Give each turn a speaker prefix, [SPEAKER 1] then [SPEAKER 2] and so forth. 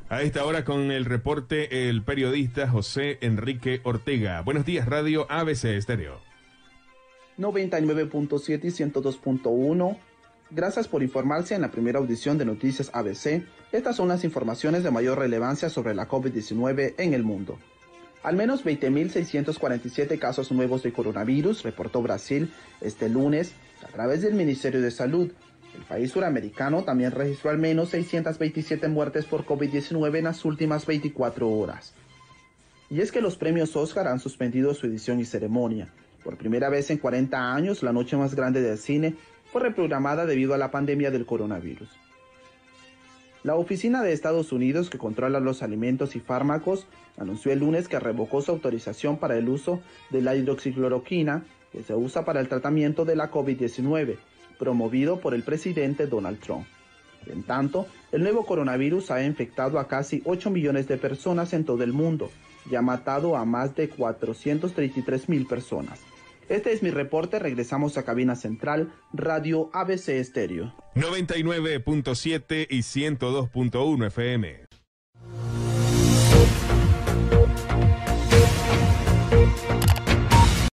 [SPEAKER 1] A esta hora con el reporte el periodista José Enrique Ortega. Buenos días, Radio ABC Estéreo.
[SPEAKER 2] 99.7 y 102.1. Gracias por informarse en la primera audición de Noticias ABC. Estas son las informaciones de mayor relevancia sobre la COVID-19 en el mundo. Al menos 20.647 casos nuevos de coronavirus reportó Brasil este lunes a través del Ministerio de Salud. El país suramericano también registró al menos 627 muertes por COVID-19 en las últimas 24 horas. Y es que los premios Oscar han suspendido su edición y ceremonia. Por primera vez en 40 años, la noche más grande del cine fue reprogramada debido a la pandemia del coronavirus. La Oficina de Estados Unidos que controla los alimentos y fármacos anunció el lunes que revocó su autorización para el uso de la hidroxicloroquina que se usa para el tratamiento de la COVID-19, promovido por el presidente Donald Trump. En tanto, el nuevo coronavirus ha infectado a casi 8 millones de personas en todo el mundo y ha matado a más de 433,000 personas. Este es mi reporte, regresamos a cabina central, Radio ABC Estéreo.
[SPEAKER 1] 99.7 y 102.1 FM.